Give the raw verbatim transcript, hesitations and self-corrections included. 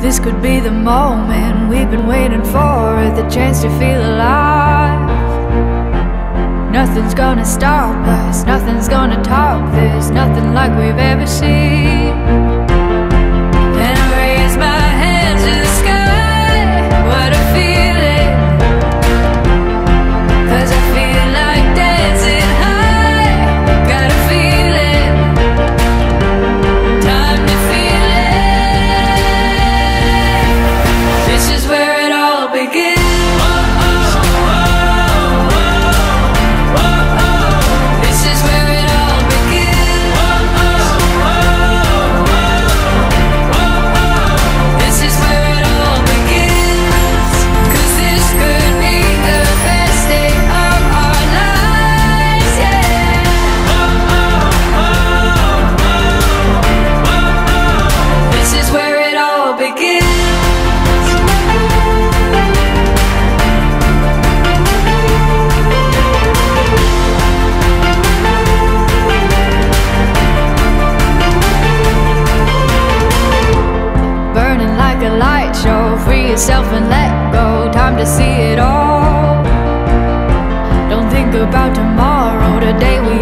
This could be the moment we've been waiting for, the chance to feel alive. Nothing's gonna stop us, nothing's gonna top this, nothing like we've ever seen. And I raise my hands to the sky, what a feeling, 'cause I feel like dancing high. Got a feeling, time to feel it. This is where it all begins. A light show, free yourself and let go, time to see it all. Don't think about tomorrow, today we